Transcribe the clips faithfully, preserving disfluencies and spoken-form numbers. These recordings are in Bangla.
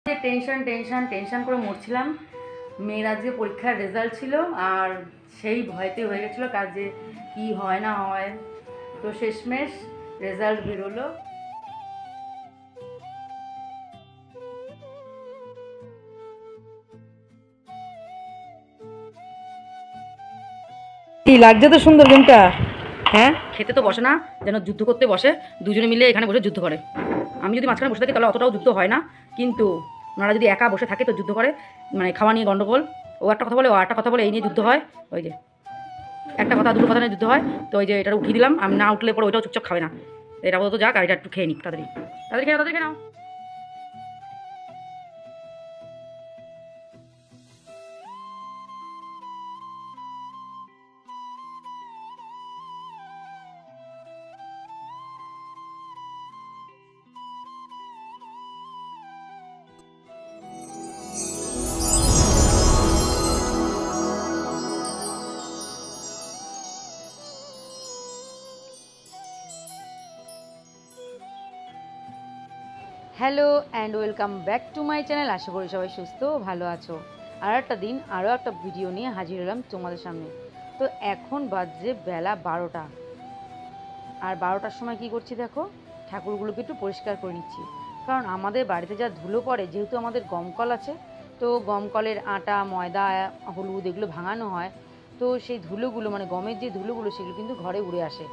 টেনশন টেনশন টেনশন করে মরছিলাম। মেয়ের আজকে পরীক্ষার রেজাল্ট ছিল আর সেই ভয়তে হয়ে গেছিলো কাজে কি হয় না হয়। তো শেষমেশ রেজাল্ট বেরোলো। কি লাগছে তো সুন্দর গেমটা। হ্যাঁ, খেতে তো বসে না, যেন যুদ্ধ করতে বসে। দুজনে মিলে এখানে বসে যুদ্ধ করে। আমি যদি মাঝখানে বসে থাকি তাহলে অতটাও যুদ্ধ হয় না, কিন্তু ওনারা যদি একা বসে থাকে তো যুদ্ধ করে, মানে খাওয়া নিয়ে গন্ডগোল। ও একটা কথা বলে, ও একটা কথা বলে, এই নিয়ে যুদ্ধ হয়। ওই যে একটা কথা দুটো কথা নিয়ে যুদ্ধ হয়। তো ওই যে এটা উঠিয়ে দিলাম, আমি না উঠলে পরে ওইটাও চুপচাপ খাবে না। এটা বলতো যাক, আর এটা একটু খেয়ে নিক তাড়াতাড়ি তাড়াতাড়ি খেয়ে তাড়াতাড়ি খেয়ে নাও। Hello and welcome back to my channel. আশা করি সবাই সুস্থ ও ভালো আছো। আর একটা দিন আরও একটা ভিডিও নিয়ে হাজির হলাম তোমাদের সামনে। তো এখন বাজছে বেলা বারোটা, আর বারোটার সময় কি করছি দেখো, ঠাকুরগুলোকে একটু পরিষ্কার করে নিচ্ছি। কারণ আমাদের বাড়িতে যা ধুলো পড়ে, যেহেতু আমাদের গমকল আছে, তো গমকলের আটা ময়দা হলুদ এগুলো ভাঙানো হয়। তো সেই ধুলোগুলো, মানে গমের যে ধুলোগুলো, সেগুলো কিন্তু ঘরে উড়ে আসে।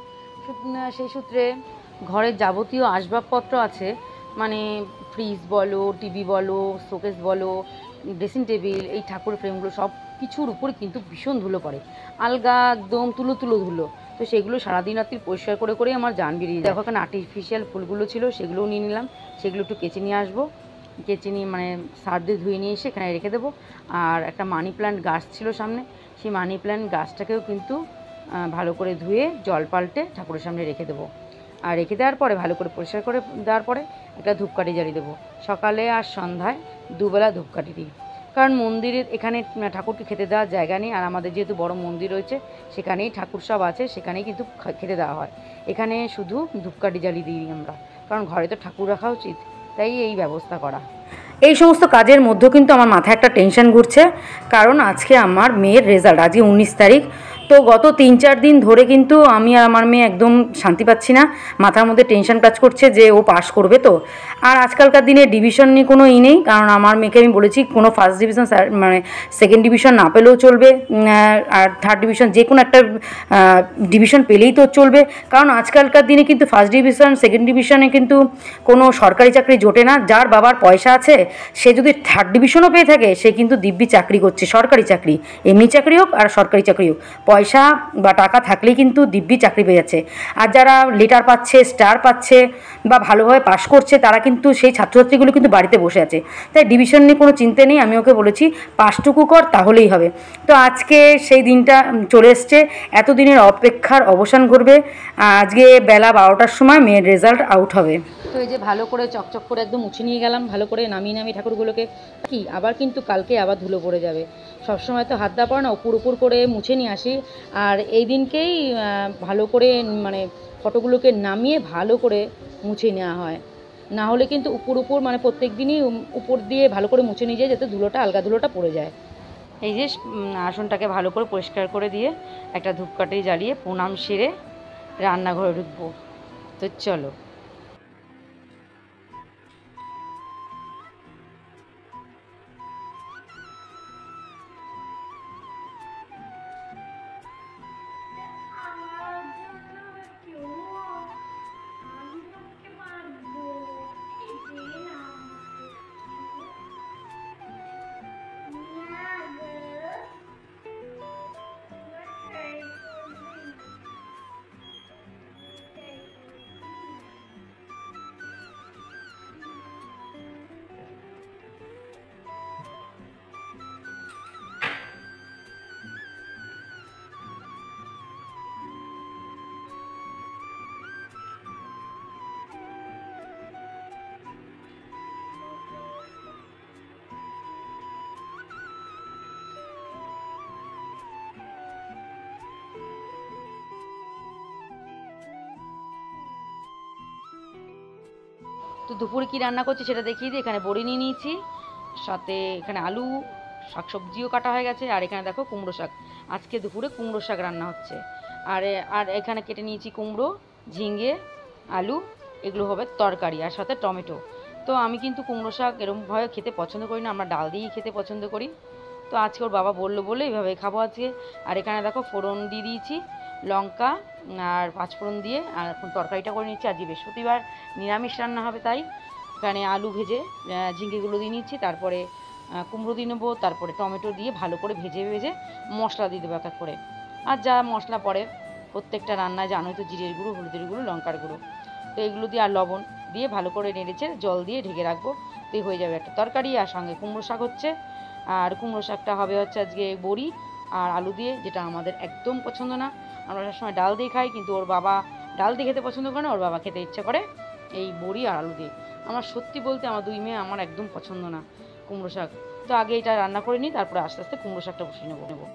সেই সূত্রে ঘরের যাবতীয় আসবাবপত্র আছে, মানে ফ্রিজ বলো, টিভি বলো, শোকেস বলো, ড্রেসিং টেবিল, এই ঠাকুর ফ্রেমগুলো সব কিছুর উপরে কিন্তু ভীষণ ধুলো পড়ে, আলগা একদম তুলো তুলো ধুলো। তো সেগুলো সারাদিন রাত্রি পরিষ্কার করে করেই আমার জান বেরিয়ে যায়। দেখো এখানে আর্টিফিশিয়াল ফুলগুলো ছিল, সেগুলোও নিয়ে নিলাম। সেগুলো একটু কেচে নিয়ে আসবো, কেচে নিয়ে মানে সার দিয়ে ধুয়ে নিয়ে এসে এখানে রেখে দেবো। আর একটা মানি প্ল্যান্ট গাছ ছিল সামনে, সেই মানি প্ল্যান্ট গাছটাকেও কিন্তু ভালো করে ধুয়ে জল পাল্টে ঠাকুরের সামনে রেখে দেবো। আর রেখে দেওয়ার পরে ভালো করে পরিষ্কার করে দেওয়ার পরে একটা ধূপকাঠি জ্বালিয়ে দেবো। সকালে আর সন্ধ্যায় দুবেলা ধূপকাঠি দিই। কারণ মন্দিরের এখানে ঠাকুরকে খেতে দেওয়ার জায়গা নেই, আর আমাদের যেহেতু বড় মন্দির রয়েছে, সেখানেই ঠাকুর সব আছে, সেখানেই কিন্তু খেতে দেওয়া হয়। এখানে শুধু ধূপকাঠি জ্বালিয়ে দিই আমরা, কারণ ঘরে তো ঠাকুর রাখা উচিত, তাই এই ব্যবস্থা করা। এই সমস্ত কাজের মধ্যেও কিন্তু আমার মাথায় একটা টেনশন ঘুরছে, কারণ আজকে আমার মেয়ের রেজাল্ট, আজকে উনিশ তারিখ। তো গত তিন চার দিন ধরে কিন্তু আমি আর আমার মেয়ে একদম শান্তি পাচ্ছি না, মাথার মধ্যে টেনশন কাজ করছে যে ও পাস করবে তো। আর আজকালকার দিনে ডিভিশন নিয়ে কোনো ই নেই, কারণ আমার মেয়েকে আমি বলেছি কোনো ফার্স্ট ডিভিশন মানে সেকেন্ড ডিভিশন না পেলেও চলবে, আর থার্ড ডিভিশন যে কোনো একটা ডিভিশন পেলেই তো চলবে। কারণ আজকালকার দিনে কিন্তু ফার্স্ট ডিভিশন সেকেন্ড ডিভিশনে কিন্তু কোনো সরকারি চাকরি জোটে না। যার বাবার পয়সা আছে সে যদি থার্ড ডিভিশনও পেয়ে থাকে, সে কিন্তু দিব্যি চাকরি করছে, সরকারি চাকরি, এমনি চাকরি হোক আর সরকারি চাকরি হোক, পয়সা বা টাকা থাকলেই কিন্তু দিব্যি চাকরি পেয়ে যাচ্ছে। আর যারা লেটার পাচ্ছে, স্টার পাচ্ছে বা ভালোভাবে পাশ করছে, তারা কিন্তু সেই ছাত্রছাত্রীগুলো কিন্তু বাড়িতে বসে আছে। তাই ডিভিশন নিয়ে কোনো চিন্তা নেই, আমি ওকে বলেছি পাসটুকু কর তাহলেই হবে। তো আজকে সেই দিনটা চলে এসছে, এতদিনের অপেক্ষার অবসান ঘটবে। আজকে বেলা বারোটার সময় মেয়ের রেজাল্ট আউট হবে। তো এই যে ভালো করে চকচক করে একদম মুছে নিয়ে গেলাম, ভালো করে নামিয়ে নামিয়ে ঠাকুরগুলোকে, কি আবার কিন্তু কালকে আবার ধুলো পড়ে যাবে। সবসময় তো হাত দেওয়া পড়ে না, উপর উপর করে মুছে নিয়ে আসি। আর এই দিনকেই ভালো করে মানে ফটোগুলোকে নামিয়ে ভালো করে মুছে নেওয়া হয়, না হলে কিন্তু উপর উপর মানে প্রত্যেক দিনই উপর দিয়ে ভালো করে মুছে নিয়ে যায়, যাতে ধুলোটা আলগা ধুলোটা পড়ে যায়। এই যে আসনটাকে ভালো করে পরিষ্কার করে দিয়ে একটা ধূপকাঠি জ্বালিয়ে প্রণাম সেরে রান্নাঘরে ঢুকবো। তো চলো। তো দুপুরে কী রান্না করছি সেটা দেখিয়ে দিই। এখানে বড়ি নিয়ে নিয়েছি, সাথে এখানে আলু শাকসবজিও কাটা হয়ে গেছে। আর এখানে দেখো কুমড়ো শাক, আজকে দুপুরে কুমড়ো শাক রান্না হচ্ছে। আর আর এখানে কেটে নিয়েছি কুমড়ো, ঝিঙে, আলু, এগুলো হবে তরকারি, আর সাথে টমেটো। তো আমি কিন্তু কুমড়ো শাক এরকমভাবে খেতে পছন্দ করি না, আমরা ডাল দিয়েই খেতে পছন্দ করি। তো আজকে ওর বাবা বললো বলে এইভাবে খাবো আজকে। আর এখানে দেখো ফোড়ন দিয়ে দিয়েছি, লঙ্কা আর পাঁচফোড়ন দিয়ে। আর এখন তরকারিটা করে নিচ্ছি, আজকে বৃহস্পতিবার নিরামিষ রান্না হবে, তাই এখানে আলু ভেজে ঝিঙ্গেগুলো দিয়ে নিচ্ছি, তারপরে কুমড়ো দিয়ে নেবো, তারপরে টমেটো দিয়ে ভালো করে ভেজে ভেজে মশলা দিয়ে দেবো এক এক করে। আর যা মশলা পড়ে প্রত্যেকটা রান্নায় জানোই তো, জিরের গুঁড়ো, হলুদের গুঁড়ো, লঙ্কার গুঁড়ো, তো এগুলো দিয়ে আর লবণ দিয়ে ভালো করে নেড়েছে জল দিয়ে ঢেকে রাখবো, তো হয়ে যাবে একটা তরকারি। আর সঙ্গে কুমড়ো শাক হচ্ছে, আর কুমড়ো শাকটা হবে হচ্ছে আজকে বড়ি আর আলু দিয়ে, যেটা আমাদের একদম পছন্দ না। আমরা সবসময় ডাল দিয়ে খাই, কিন্তু ওর বাবা ডাল দিয়ে খেতে পছন্দ করে না, ওর বাবা খেতে ইচ্ছে করে এই বড়ি আর আলু দিয়ে। আমার সত্যি বলতে আমার দুই মেয়ে আমার একদম পছন্দ না কুমড়ো শাক। তো আগে এটা রান্না করে নিই, তারপরে আস্তে আস্তে কুমড়ো শাকটা বসিয়ে নেবো নেবো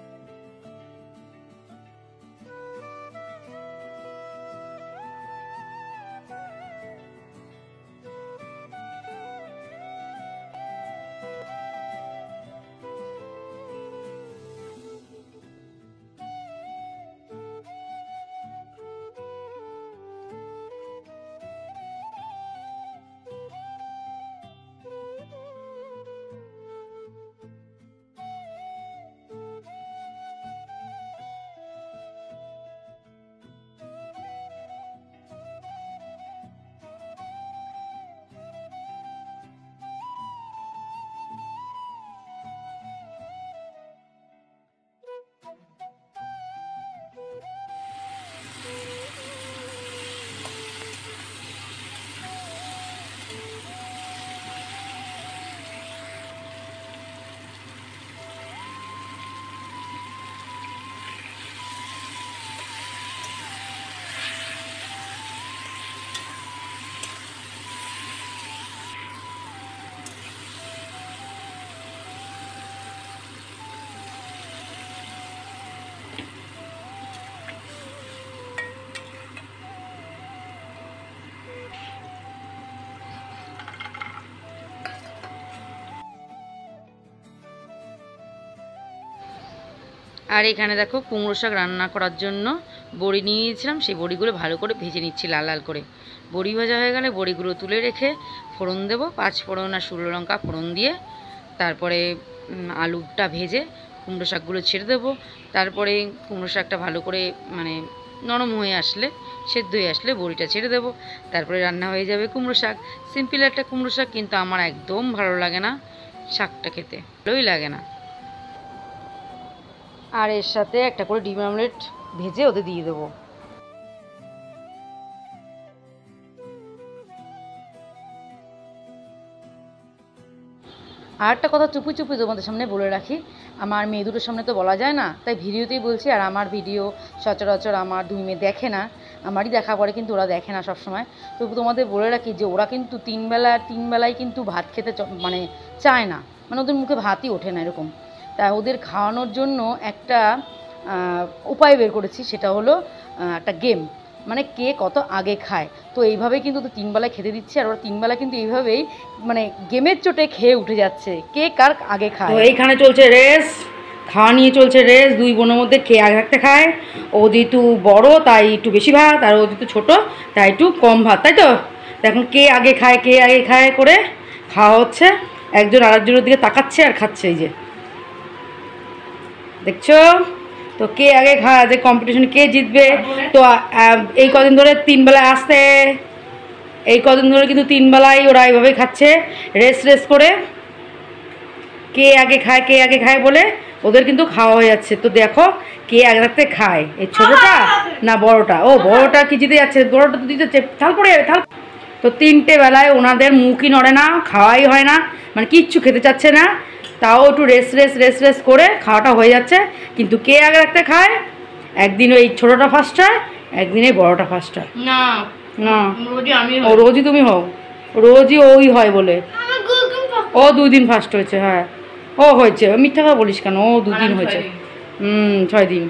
আর এখানে দেখো কুমড়ো শাক রান্না করার জন্য বড়ি নিয়ে নিয়েছিলাম, সেই বড়িগুলো ভালো করে ভেজে নিচ্ছি লাল লাল করে। বড়ি ভাজা হয়ে গেলে বড়িগুলো তুলে রেখে ফোড়ন দেবো, পাঁচ ফোড়ন আর শুকনো লঙ্কা ফোড়ন দিয়ে, তারপরে আলুটা ভেজে কুমড়ো শাকগুলো ছেড়ে দেবো। তারপরে কুমড়ো শাকটা ভালো করে মানে নরম হয়ে আসলে, সেদ্ধ হয়ে আসলে বড়িটা ছেড়ে দেবো, তারপরে রান্না হয়ে যাবে কুমড়ো শাক। সিম্পল একটা কুমড়ো শাক, কিন্তু আমার একদম ভালো লাগে না শাকটা খেতে, ভালোই লাগে না। আর এর সাথে একটা করে ডিম অমলেট ভেজে ওদের দিয়ে দেবো। আর একটা কথা চুপি চুপি তোমাদের সামনে বলে রাখি, আমার মেয়ে দুটোর সামনে তো বলা যায় না, তাই ভিডিওতেই বলছি। আর আমার ভিডিও সচরাচর আমার দুই মেয়ে দেখে না, আমারই দেখা পড়ে, কিন্তু ওরা দেখে না সবসময়। তবু তোমাদের বলে রাখি যে ওরা কিন্তু তিন বেলা তিন বেলায় কিন্তু ভাত খেতে মানে চায় না, মানে ওদের মুখে ভাতই ওঠে না এরকম। তাই ওদের খাওয়ানোর জন্য একটা উপায় বের করেছি, সেটা হলো একটা গেম, মানে কে কত আগে খায়। তো এইভাবেই কিন্তু ওদের তিনবেলায় খেতে দিচ্ছে, আর ওরা তিনবেলা কিন্তু এইভাবেই মানে গেমের চোটে খেয়ে উঠে যাচ্ছে, কে কার আগে খায়। তো এইখানে চলছে রেস, খাওয়া নিয়ে চলছে রেস, দুই বোনের মধ্যে কে আগে থাকতে খায়। ও যেহেতু বড়ো তাই একটু বেশি ভাত, আর ও যেহেতু ছোটো তাই একটু কম ভাত, তাই তো। এখন কে আগে খায় কে আগে খায় করে খাওয়া হচ্ছে, একজন আরেকজনের দিকে তাকাচ্ছে আর খাচ্ছে, এই যে দেখছো তো কে আগে খায়, যে কম্পিটিশন কে জিতবে। তো এই কদিন ধরে তিন বেলায় আসতে, এই কদিন ধরে কিন্তু তিন বেলায় ওরা এইভাবেই খাচ্ছে রেস রেস করে, কে আগে খায় কে আগে খায় বলে ওদের কিন্তু খাওয়া হয়ে যাচ্ছে। তো দেখো কে আগে থাকতে খায়, এই ছোটোটা না বড়োটা। ও বড়োটা কি জিতে যাচ্ছে, বড়োটা তো দিতে থাল পড়ে যাবে থাল। তো তিনটে বেলায় ওনাদের মুখই নড়ে না, খাওয়াই হয় না, মানে কিচ্ছু খেতে চাচ্ছে না, তাও একটু রেস রেস রেস রেস করে খাওয়াটা হয়ে যাচ্ছে। কিন্তু কে আগে রাখতে খায়, একদিন ওই ছোটোটা ফার্স্ট হয়, একদিন এই বড়োটা ফার্স্ট হয়। না না ও রোজই তুমি হও, রোজই ওই হয় বলে। ও দুই দিন ফার্স্ট হয়েছে, হ্যাঁ ও হয়েছে, মিথ্যা কথা বলিস কেন, ও দুদিন হয়েছে। হুম ছয় দিন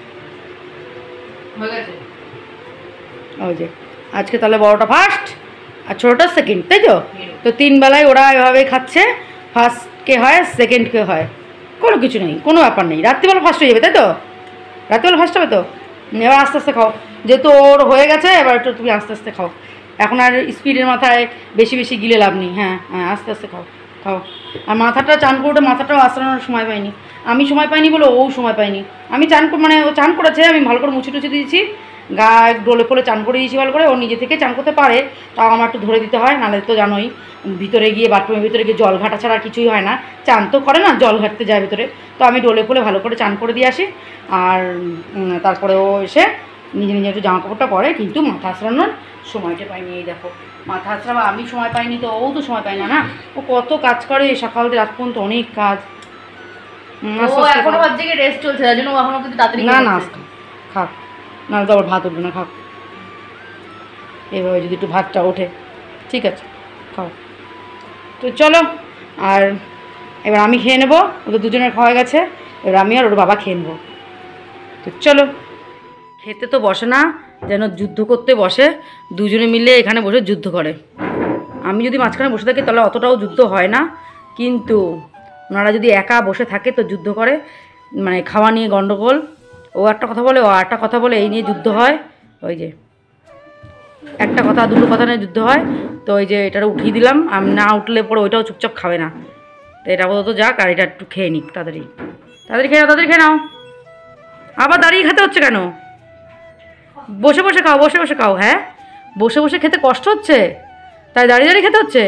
ওই যে আজকে তাহলে বড়োটা ফার্স্ট আর ছোটোটা সেকেন্ড, তাই তো। তো তিন বেলায় ওরা এভাবে খাচ্ছে। ফার্স্ট কে হয় সেকেন্ড কে হয়, কোনো কিছু নেই, কোনো ব্যাপার নেই। রাত্রিবেলা ফার্স্ট হয়ে যাবে, তাই তো? রাত্রিবেলা ফার্স্ট হবে তো? এবার আস্তে আস্তে খাও, যেহেতু ওর হয়ে গেছে এবার একটু তুমি আস্তে আস্তে খাও। এখন আর স্পিডের মাথায় বেশি বেশি গিলে লাভ নেই। হ্যাঁ হ্যাঁ, আস্তে আস্তে খাও খাও। আর মাথাটা চান করতে মাথাটাও আশ্রানোর সময় পাইনি, আমি সময় পাইনি বলে ও সময় পাইনি। আমি চান মানে ও চান করেছে, আমি ভালো করে মুছে টুছে দিয়েছি, গা ডোলে ফোলে চান করে দিয়েছি ভালো করে। ও নিজে থেকে চান করতে পারে, তাও আমার একটু ধরে দিতে হয়, নাহলে তো জানোই ভিতরে গিয়ে বাথরুমের ভিতরে গিয়ে জল ঘাটা ছাড়া আর কিছুই হয় না। চান তো করে না, জল ঘাটতে যায় ভিতরে। তো আমি ডোলে ফোলে ভালো করে চান করে দিয়ে আসি, আর তারপরে ও এসে নিজে নিজে একটু জামা কাপড়টা পরে, কিন্তু মাথা আশ্রানোর সময়টা পাইনি। এই দেখো মাথা আশ্রাবা আমি সময় পাইনি, তো ও তো সময় পায় না। না, ও কত কাজ করে সকাল থেকে রাত পর্যন্ত, অনেক কাজ। এখনো ভাবছে কি রেস্ট চলছে, তার জন্য এখনো কিন্তু তাড়াতাড়ি না না খাক, না তো আবার ভাত উঠবে না, খাক। এভাবে যদি একটু ভাতটা ওঠে, ঠিক আছে খাও। তো চলো, আর এবার আমি খেয়ে নেবো, ওদের দুজনের খাওয়া গেছে, এবার আমি আর ওর বাবা খেয়ে নেবো। তো চলো। খেতে তো বসে না, যেন যুদ্ধ করতে বসে, দুজনে মিলে এখানে বসে যুদ্ধ করে। আমি যদি মাঝখানে বসে থাকি তাহলে অতটাও যুদ্ধ হয় না, কিন্তু ওনারা যদি একা বসে থাকে তো যুদ্ধ করে, মানে খাওয়া নিয়ে গণ্ডগোল। ও একটা কথা বলে, ও একটা কথা বলে, এই নিয়ে যুদ্ধ হয়। ওই যে একটা কথা দুটো কথা নিয়ে যুদ্ধ হয়। তো ওই যে এটাটা উঠিয়ে দিলাম, আমি না উঠলে পরে ওইটাও চুপচাপ খাবে না। তো এটা আপাতত যাক, আর এটা একটু খেয়ে নিক তাড়াতাড়ি। তাড়াতাড়ি খেয়ে নাও, তাড়াতাড়ি খেয়ে নাও। আবার দাঁড়িয়ে খেতে হচ্ছে কেন? বসে বসে খাও, বসে বসে খাও। হ্যাঁ, বসে বসে খেতে কষ্ট হচ্ছে, তাই দাঁড়িয়ে দাঁড়িয়ে খেতে হচ্ছে।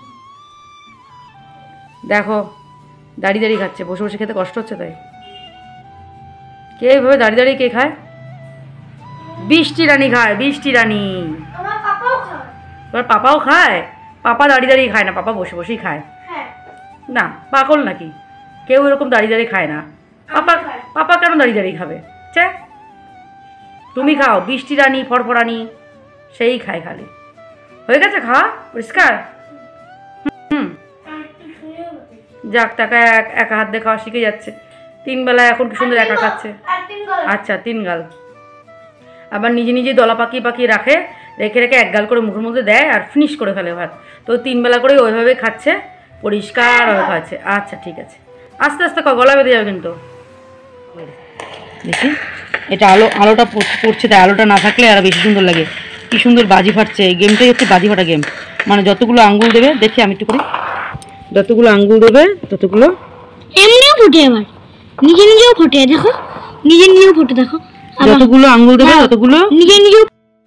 দেখো দাঁড়িয়ে দাঁড়িয়ে খাচ্ছে, বসে বসে খেতে কষ্ট হচ্ছে তাই। কে এইভাবে দাঁড়িয়ে দাঁড়িয়ে কে খায়? বৃষ্টি রানী খায়, বৃষ্টি রানী। এবার পাপাও খায়? পাপা দাঁড়িয়ে দাঁড়িয়ে খায় না, পাপা বসে বসেই খায়। না পাগল নাকি? কেউ এরকম দাঁড়িয়ে দাঁড়িয়ে খায় না। পাপা পাপা কেন দাঁড়িয়ে দাঁড়িয়ে খাবে? চে, তুমি খাও, বৃষ্টি রানী ফরফরানি সেই খায় খালি। হয়ে গেছে খাওয়া পরিষ্কার? হুম, যাক, টাকা এক একা হাত দিয়ে খাওয়া শিখে যাচ্ছে। তিন বেলা এখন কি সুন্দর একা খাচ্ছে। আচ্ছা, তিন গাল। আবার নিজে নিজে দলা পাকিয়ে পাকিয়ে রাখে, রেখে রেখে এক গাল করে মুখের মধ্যে দেয় আর ফিনিশ করে ফেলে ভাত। তো তিন বেলা করে ওইভাবে খাচ্ছে, পরিষ্কারভাবে খাচ্ছে। আচ্ছা ঠিক আছে, আস্তে আস্তে খাও, গলা বেঁধে যাবে কিন্তু। দেখি এটা আলো, আলোটা পড়ছে তাই, আলোটা না থাকলে আরো বেশি সুন্দর লাগে। কি সুন্দর বাজি ফাটছে। এই গেমটাই হচ্ছে বাজি ফাটা গেম, মানে যতগুলো আঙ্গুল দেবে, দেখি আমি একটু করি, যতগুলো আঙ্গুল দেবে ততগুলো এমনিও ফুটে, আবার নিজে নিজেও ফুটে। দেখো নিজে নিজেও ফুটে, দেখো যতগুলো আঙ্গুল দেবে ততগুলো নিজে নিজেও।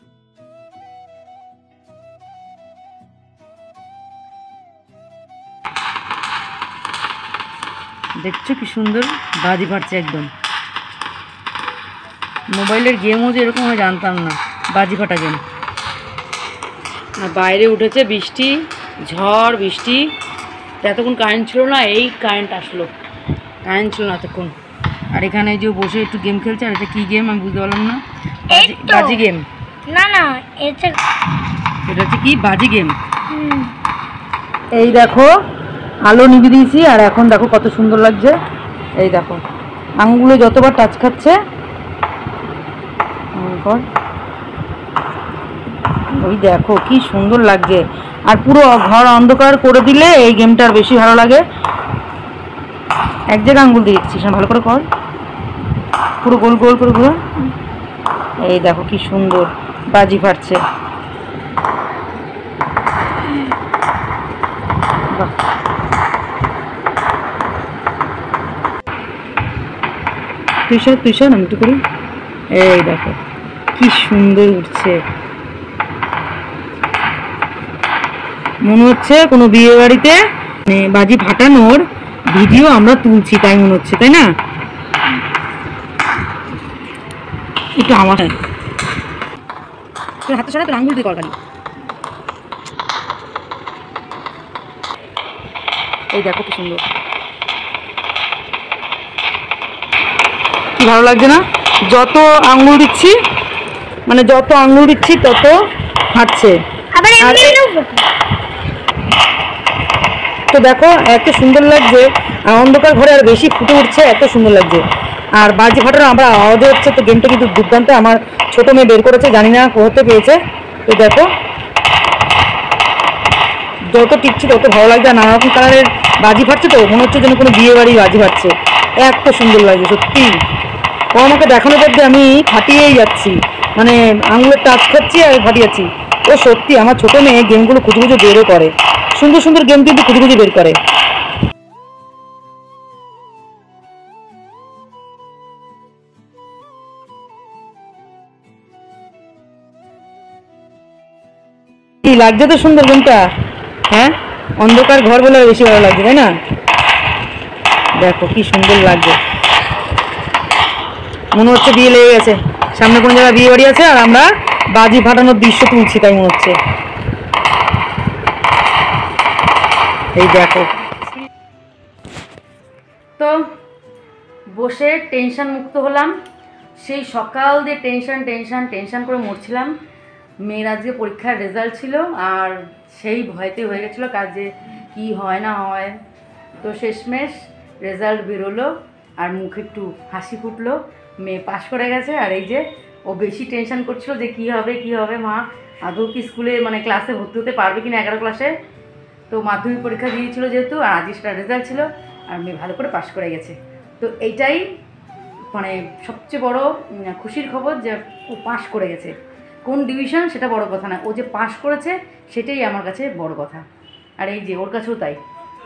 দেখছো কি সুন্দর বাজি ফাটছে একদম। মোবাইলের গেমও যে এরকম আমি জানতাম না, বাজি ফাটা গেম। আর বাইরে উঠেছে বৃষ্টি, ঝড় বৃষ্টি। এতক্ষণ কারেন্ট ছিল না, এই কারেন্ট আসলো। কারেন্ট ছিল না এতক্ষণ। আর এখানে যে বসে একটু গেম খেলছে। আর এটা কি গেম আমি বুঝতে পারলাম না। বাজি গেম? না না, এটা এটা হচ্ছে কি বাজি গেম। এই দেখো আলো নিভে দিয়েছি, আর এখন দেখো কত সুন্দর লাগছে। এই দেখো আঙুলে যতবার টাচ খাচ্ছে, ওই দেখো কি সুন্দর লাগছে। আর পুরো ঘর অন্ধকার করে দিলে এই গেমটা আর বেশি ভালো লাগে। এক জায়গায় আঙ্গুল দিয়ে দিচ্ছিস না, ভালো করে কর, পুরো গোল গোল করে ঘুরে। এই দেখো কি সুন্দর বাজি ফাটছে। বাহ, তুই সব তুই সব আমি একটু করি। এই দেখো কি সুন্দর উঠছে, মনে হচ্ছে কোনো বিয়ে বাড়িতে বাজি ফাটানোর ভিডিও আমরা তুলছি তাই মনে হচ্ছে, তাই না? একটু আমার হাতে সারা তোর আঙ্গুল দিয়ে কর খালি। এই দেখো কি সুন্দর, কি ভালো লাগছে না? যত আঙ্গুল দিচ্ছি, মানে যত আঙ্গুল দিচ্ছি তত হাঁটছে। তো দেখো এত সুন্দর লাগছে, আর অন্ধকার ঘরে আর বেশি ফুটে উঠছে, এত সুন্দর লাগছে। আর বাজি ফাটানো আমরা আওয়াজ হচ্ছে। তো গেমটা কিন্তু দুর্দান্ত, আমার ছোটো মেয়ে বের করেছে, জানি না কোথাতে পেয়েছে। তো দেখো যত টিপছি তত ভালো লাগছে। আর নানা রকম কালারের বাজি ফাটছে তো মনে হচ্ছে যেন কোনো বিয়ে বাড়ি বাজি ফাটছে, এত সুন্দর লাগে সত্যি। ও আমাকে দেখানোর মধ্যে আমি ফাটিয়েই যাচ্ছি, মানে আঙুলের টাচ খাচ্ছি আর ফাটিয়েছি। ও সত্যি আমার ছোটো মেয়ে গেমগুলো খুঁজে খুঁজে বেরও করে, সুন্দর সুন্দর গেম কিন্তু খুঁজে খুঁজে বের করে। কি লাগছে তো সুন্দর গেমটা, হ্যাঁ অন্ধকার ঘর বলে বেশি ভালো লাগছে তাই না? দেখো কি সুন্দর লাগছে, মনে হচ্ছে বিয়ে লেগে গেছে, সামনে কোনো জায়গায় বিয়ে বাড়ি আছে আর আমরা বাজি ফাটানোর দৃশ্য তুলছি তাই মনে হচ্ছে। এই দেখো, তো বসে টেনশন মুক্ত হলাম। সেই সকাল দিয়ে টেনশন টেনশন টেনশন করে মরছিলাম। মেয়ের আজকে পরীক্ষার রেজাল্ট ছিল আর সেই ভয়তে হয়ে গেছিলো কাজে কি হয় না হয়। তো শেষমেশ রেজাল্ট বেরোলো আর মুখে একটু হাসি ফুটলো, মেয়ে পাশ করে গেছে। আর এই যে ও বেশি টেনশন করছিল যে কী হবে কী হবে, মা আদৌ কি স্কুলে মানে ক্লাসে ভর্তি হতে পারবে কিনা এগারো ক্লাসে। তো মাধ্যমিক পরীক্ষা দিয়েছিল যেহেতু, আর আজকে সেটা রেজাল্ট ছিল আর মেয়ে ভালো করে পাশ করে গেছে। তো এইটাই মানে সবচেয়ে বড় খুশির খবর যে ও পাশ করে গেছে। কোন ডিভিশন সেটা বড় কথা না, ও যে পাশ করেছে সেটাই আমার কাছে বড় কথা। আর এই যে ওর কাছেও তাই,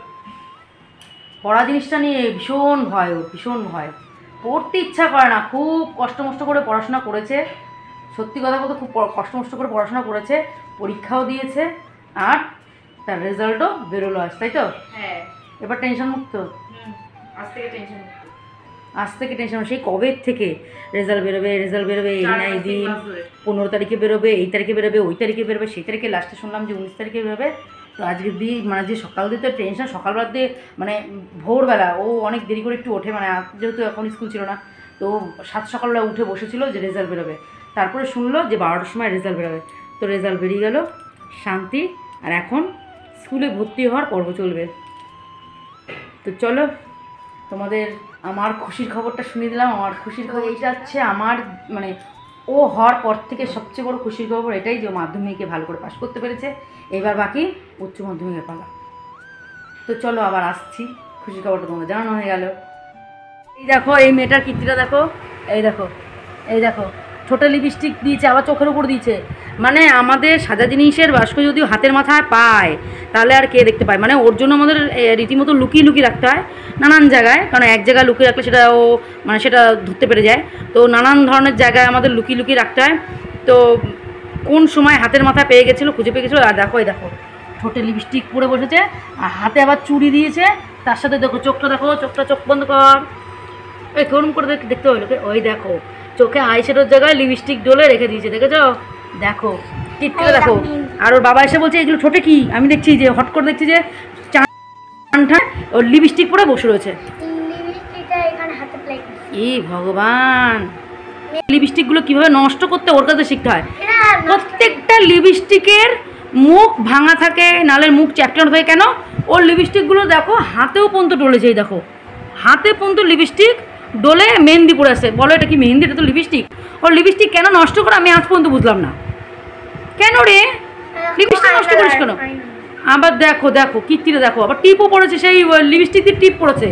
পড়া জিনিসটা নিয়ে ভীষণ ভয়, ওর ভীষণ ভয়, পড়তে ইচ্ছা করে না, খুব কষ্ট মষ্ট করে পড়াশোনা করেছে। সত্যি কথা বলতে খুব কষ্ট মষ্ট করে পড়াশোনা করেছে, পরীক্ষাও দিয়েছে আর তার রেজাল্টও বেরোলো আজ, তাই তো? হ্যাঁ, এবার টেনশন মুক্ত, আজ থেকে টেনশন মুক্ত। আজ থেকে টেনশন, সেই কবে থেকে রেজাল্ট বেরোবে রেজাল্ট বেরোবে এই না এই দিন, পনেরো তারিখে বেরোবে, এই তারিখে বেরোবে, ওই তারিখে বেরোবে, সেই তারিখে লাস্টে শুনলাম যে উনিশ তারিখে বেরোবে। তো আজকে দিয়ে মানে যে সকাল দিয়ে তো টেনশন, সকালবেলা দিয়ে মানে ভোরবেলা ও অনেক দেরি করে একটু ওঠে, মানে যেহেতু এখন স্কুল ছিল না তো সাত সকালবেলা উঠে বসেছিল যে রেজাল্ট বেরোবে। তারপরে শুনলো যে বারোটার সময় রেজাল্ট বেরোবে, তো রেজাল্ট বেরিয়ে গেল, শান্তি। আর এখন স্কুলে ভর্তি হওয়ার পর্ব চলবে। তো চলো তোমাদের আমার খুশির খবরটা শুনিয়ে দিলাম। আমার খুশির খবর এইটা হচ্ছে, আমার মানে ও হওয়ার পর থেকে সবচেয়ে বড় খুশির খবর এটাই যে মাধ্যমিকে ভালো করে পাশ করতে পেরেছে। এবার বাকি উচ্চ মাধ্যমিকের পালা। তো চলো আবার আসছি, খুশির খবরটা তোমাদের জানানো হয়ে গেল। এই দেখো এই মেয়েটার কীর্তিটা দেখো, এই দেখো এই দেখো ছোটো লিপস্টিক দিয়েছে, আবার চোখের উপর দিয়েছে। মানে আমাদের সাদা জিনিসের বাস্ক যদি হাতের মাথায় পায় তাহলে আর কে দেখতে পায়, মানে ওর জন্য আমাদের রীতিমতো লুকিয়ে লুকিয়ে রাখতে হয় নানান জায়গায়, কারণ এক জায়গায় লুকিয়ে রাখলে সেটা ও মানে সেটা ধরতে পেরে যায়। তো নানান ধরনের জায়গায় আমাদের লুকিয়ে লুকিয়ে রাখতে হয়। তো কোন সময় হাতের মাথায় পেয়ে গেছিলো, খুঁজে পেয়ে গেছিলো। আর দেখো এই দেখো ঠোঁটে লিপস্টিক পরে বসেছে আর হাতে আবার চুড়ি দিয়েছে, তার সাথে দেখো চোখটা দেখো, চোখটা চোখ বন্ধ কর, এই কেমন করে দেখতে হলো, ওই দেখো চোখে আইশ্যাডোর জায়গায় লিপস্টিক ডলে রেখে দিয়েছে, দেখেছো? দেখো টিপটা দেখো। আর ওর বাবা এসে বলছে এগুলো ঠোঁটে কি, আমি দেখছি যে হট করে দেখছি যে চানটা ওর লিপস্টিক পরে বসে রয়েছে। ই ভগবান, লিপস্টিকগুলো কীভাবে নষ্ট করতে ওর কাছে শিখতে হয়। প্রত্যেকটা লিপস্টিকের মুখ ভাঙা থাকে, নাহলে মুখ চ্যাপটানো থাকে। কেন? ওর লিপস্টিকগুলো দেখো হাতেও পর্যন্ত ডলেছে, এই দেখো হাতে পর্যন্ত লিপস্টিক ডলে মেহেন্দি পরে আসে। বলো এটা কি মেহেন্দি, এটা তো লিপস্টিক। ওর লিপস্টিক কেন নষ্ট করে আমি আজ পর্যন্ত বুঝলাম না। কেন রে লিপস্টিক নষ্ট করিস কেন? আবার দেখো দেখো কীর্তিটা দেখো, আবার টিপও পড়েছে, সেই লিপস্টিক দিয়ে টিপ পড়েছে।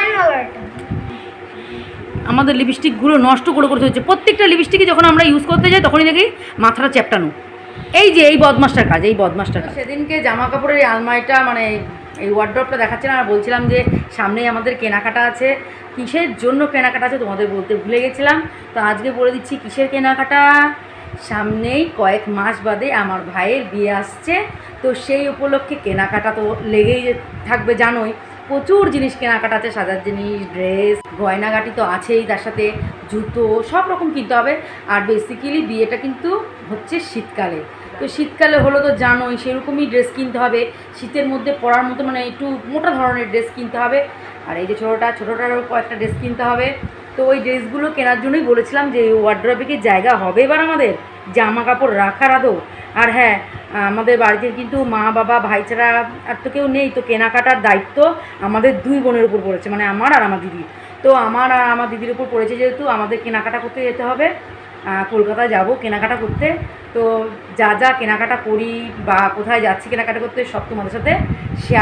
আমাদের লিপস্টিকগুলো নষ্ট করে করতে হচ্ছে। প্রত্যেকটা লিপস্টিকে যখন আমরা ইউজ করতে যাই তখনই দেখি মাথাটা চ্যাপটানো। এই যে এই বদমাসটার কাজ, এই বদমাসটার কাজ। সেদিনকে জামা কাপড়ের এই আলমারিটা মানে এই ওয়ার্ড্রপটা দেখাচ্ছিলাম আর বলছিলাম যে সামনেই আমাদের কেনাকাটা আছে। কিসের জন্য কেনাকাটা আছে তোমাদের বলতে ভুলে গেছিলাম, তো আজকে বলে দিচ্ছি কিসের কেনাকাটা। সামনেই কয়েক মাস বাদে আমার ভাইয়ের বিয়ে আসছে, তো সেই উপলক্ষে কেনাকাটা তো লেগেই থাকবে, জানোই প্রচুর জিনিস কেনাকাটা আছে, সাজার জিনিস, ড্রেস, গয়নাগাটি তো আছেই, তার সাথে জুতো সব রকম কিনতে হবে। আর বেসিক্যালি বিয়েটা কিন্তু হচ্ছে শীতকালে, তো শীতকালে হলো তো জানোই সেরকমই ড্রেস কিনতে হবে, শীতের মধ্যে পরার মতো মানে একটু মোটা ধরনের ড্রেস কিনতে হবে। আর এই যে ছোটোটা ছোটোটারও কয়েকটা ড্রেস কিনতে হবে। তো ওই ড্রেসগুলো কেনার জন্যই বলেছিলাম যে ওয়ার্ড্রপে কি জায়গা হবে এবার আমাদের জামা কাপড় রাখার আদৌ। আর হ্যাঁ, আমাদের বাড়িতে কিন্তু মা বাবা ভাইচারা আর তো কেউ নেই, তো কেনাকাটার দায়িত্ব আমাদের দুই বোনের উপর পড়েছে, মানে আমার আর আমার দিদি। তো আমার আর আমার দিদির উপর পড়েছে, যেহেতু আমাদের কেনাকাটা করতে যেতে হবে, কলকাতায় যাব কেনাকাটা করতে। তো যা যা কেনাকাটা করি বা কোথায় যাচ্ছি কেনাকাটা করতে সব তোমাদের সাথে শেয়ার করব।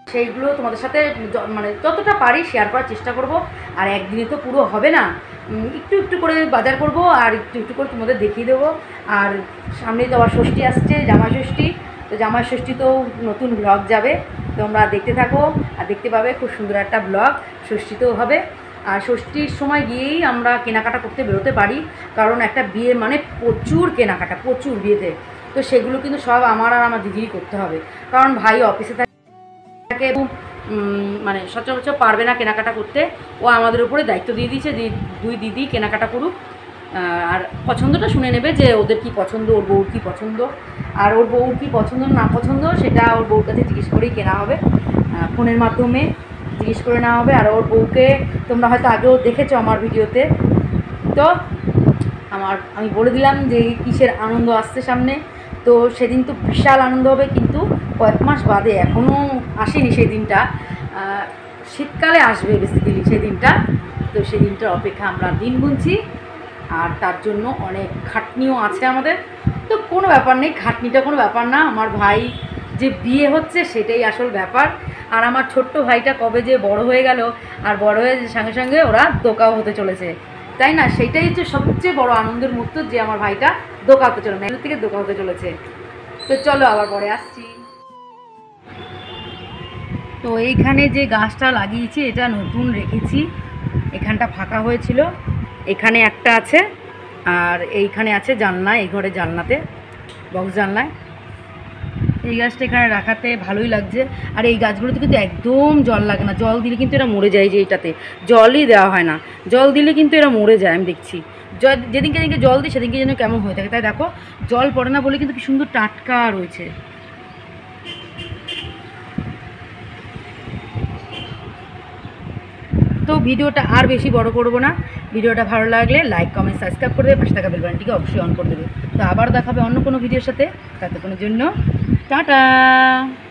সেইগুলো তোমাদের সাথে য- মানে যতটা পারি শেয়ার করার চেষ্টা করব। আর একদিনে তো পুরো হবে না, উম, একটু একটু করে বাজার করব আর একটু একটু করে তোমাদের দেখিয়ে দেবো। আর সামনেই তো আবার ষষ্ঠী আসছে, জামাই ষষ্ঠী। তো জামাই ষষ্ঠীতেও নতুন ব্লগ যাবে, তোমরা দেখতে থাকো আর দেখতে পাবে খুব সুন্দর একটা ব্লগ। ষষ্ঠীতেও হবে, আর ষষ্ঠীর সময় গিয়েই আমরা কেনাকাটা করতে বেরোতে পারি, কারণ একটা বিয়ে মানে প্রচুর কেনাকাটা, প্রচুর বিয়েতে। তো সেগুলো কিন্তু সব আমার আর আমার দিদিই করতে হবে, কারণ ভাই অফিসে থাকে, উম, মানে সচরাচর পারবে না কেনাকাটা করতে। ও আমাদের উপরে দায়িত্ব দিয়ে দিয়েছে, দি- দুই দিদি কেনাকাটা করুক, আহ, আর পছন্দটা শুনে নেবে যে ওদের কি পছন্দ, ওর বউর কী পছন্দ। আর ওর বউর কী পছন্দ না পছন্দ সেটা ওর বউর কাছে জিজ্ঞেস করেই কেনা হবে, আহ, ফোনের মাধ্যমে জিজ্ঞেস করে নেওয়া হবে। আর ওর বউকে তোমরা হয়তো আগেও দেখেছো আমার ভিডিওতে। তো আমার আমি বলে দিলাম যে কিসের আনন্দ আসছে সামনে। তো সেদিন তো বিশাল আনন্দ হবে, কিন্তু কয়েক মাস বাদে, এখনও আসেনি সেই দিনটা, আহ, শীতকালে আসবে বেসিক্যালি সেই দিনটা। তো সেই দিনটার অপেক্ষা আমরা দিন গুনছি, আর তার জন্য অনেক খাটনিও আছে আমাদের। তো কোনো ব্যাপার নেই, খাটনিটা কোনো ব্যাপার না, আমার ভাই যে বিয়ে হচ্ছে সেটাই আসল ব্যাপার। আর আমার ছোট্ট ভাইটা কবে যে বড় হয়ে গেল, আর বড় হয়ে সঙ্গে সঙ্গে ওরা দোকাও হতে চলেছে, তাই না? সেটাই হচ্ছে সবচেয়ে বড় আনন্দের মুহূর্ত, যে আমার ভাইটা দোকা হতে চলে, মেঘ থেকে দোকা হতে চলেছে। তো চলো আবার পরে আসছি। তো এইখানে যে গাছটা লাগিয়েছি এটা নতুন রেখেছি, এখানটা ফাঁকা হয়েছিল, এখানে একটা আছে, আর এইখানে আছে জানলায়, এই ঘরে জানলাতে, বক্স জানলায়। এই গাছটা এখানে রাখাতে ভালোই লাগছে। আর এই গাছগুলোতে কিন্তু একদম জল লাগে না, জল দিলে কিন্তু এরা মরে যায়, যে এইটাতে জলই দেওয়া হয় না, জল দিলে কিন্তু এরা মরে যায়। আমি দেখছি জল যেদিনকে যেদিনকে জল দিই সেদিনকে যেন কেমন হয়ে থাকে, তাই দেখো জল পড়ে না বলে কিন্তু কি সুন্দর টাটকা রয়েছে। তো ভিডিওটা আর বেশি বড় করব না, ভিডিওটা ভালো লাগলে লাইক কমেন্ট সাবস্ক্রাইব করে দেবে, পাশে থাকা বেল বাটনটিকে অবশ্যই অন করে দেবে। তো আবার দেখাবে অন্য কোনো ভিডিওর সাথে, ততক্ষণের জন্য টাটা।